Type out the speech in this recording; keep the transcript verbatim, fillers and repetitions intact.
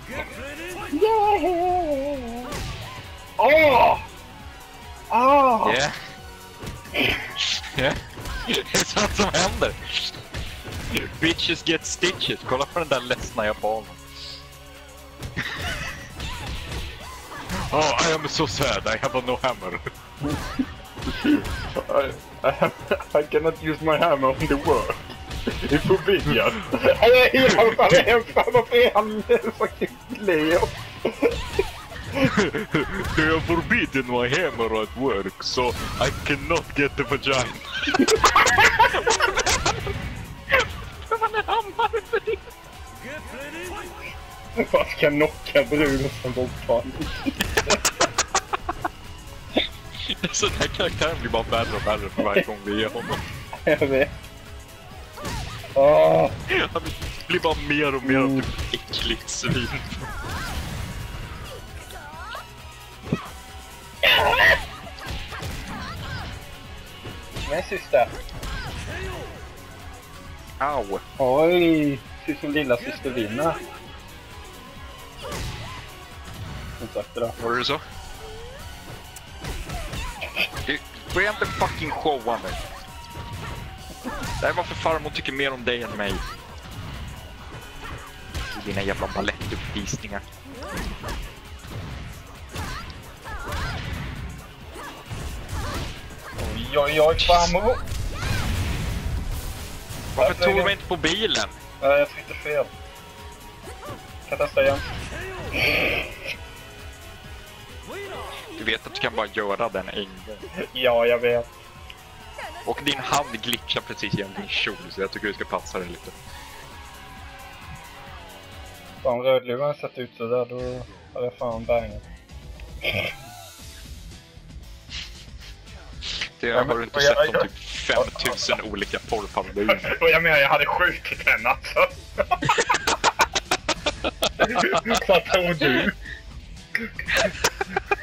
Yeah! Åh! Ah! Yeah. Yeah. Det är sånt som händer. Bitches get stitches. Kolla på den där ledsna japanen. Oh, I am so sad. I have no hammer. I, I, have, I cannot use my hammer on the work. It's forbidden. Nej, han är ensam. Varför är han fucking Leo? They are forbidden my hammer at work, so I cannot get the vagina. Vad är hammaren för det? Vad ska jag knocka bruden som bockfall? Så den här karaktären blir bara värre och värre för varje gång vi ger honom. Jag vet. Åh! Han blir bara mer och mer av typ äckligt svin. Men syster. Au. Oj, ser sin lilla syster vinna. Exakt det där. Var det så? Du börjar inte fucking showa mig. Det här är varför farmor tycker mer om dig än mig. Dina jävla balettuppvisningar. Oj, oj, oj, farmor. Varför tog du inte på bilen? Nej, jag tryckte fel. Kan jag testa igen? Du vet att du kan bara göra den en gång. Ja, jag vet. Och din hand glitchar precis genom din kjol, så jag tycker du ska passa dig lite. Om rödluvan sett ut så där, då hade jag fan bangat. Det har du inte sett om typ femtusen olika porrparodier. Och jag menar, jag hade skjutit henne alltså. Vad tror du?